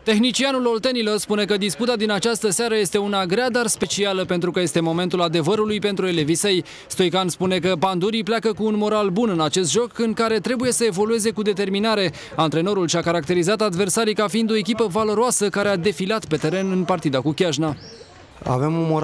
Tehnicianul oltenilor spune că disputa din această seară este una grea, dar specială pentru că este momentul adevărului pentru elevii săi. Stoican spune că pandurii pleacă cu un moral bun în acest joc în care trebuie să evolueze cu determinare. Antrenorul și-a caracterizat adversarii ca fiind o echipă valoroasă care a defilat pe teren în partida cu Chiajna. Avem un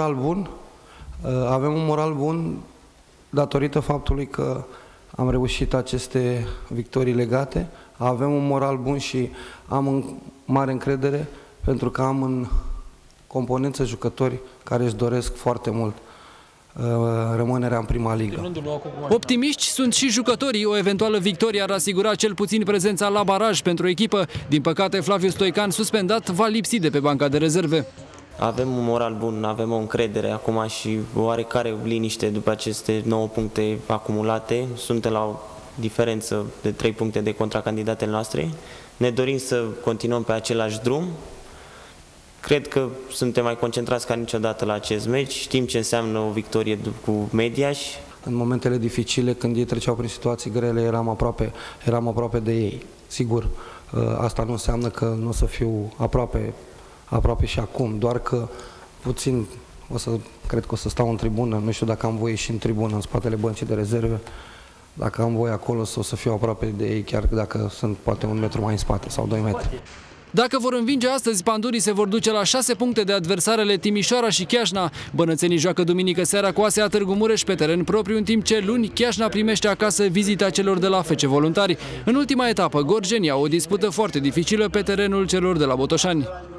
moral bun datorită faptului că am reușit aceste victorii legate. Avem un moral bun și am mare încredere pentru că am în componență jucători care își doresc foarte mult rămânerea în prima ligă. Optimiști sunt și jucătorii. O eventuală victorie ar asigura cel puțin prezența la baraj pentru echipă. Din păcate, Flaviu Stoican, suspendat, va lipsi de pe banca de rezerve. Avem un moral bun, avem o încredere acum și oarecare liniște după aceste 9 puncte acumulate. Suntem la o diferență de 3 puncte de contra candidatele noastre. Ne dorim să continuăm pe același drum. Cred că suntem mai concentrați ca niciodată la acest meci. Știm ce înseamnă o victorie cu Mediaș. În momentele dificile, când ei treceau prin situații grele, eram aproape de ei. Sigur, asta nu înseamnă că nu o să fiu aproape și acum, doar că puțin cred că o să stau în tribună, nu știu dacă am voie și în tribună, în spatele băncii de rezerve. Dacă am voie acolo, o să fiu aproape de ei, chiar dacă sunt poate 1 metru mai în spate sau 2 metri. Dacă vor învinge astăzi, pandurii se vor duce la 6 puncte de adversarele Timișoara și Chiajna. Bănățenii joacă duminică seara cu ASEA Târgu Mureș pe teren propriu, în timp ce luni Chiajna primește acasă vizita celor de la FC Voluntari. În ultima etapă, gorjenii au o dispută foarte dificilă pe terenul celor de la Botoșani.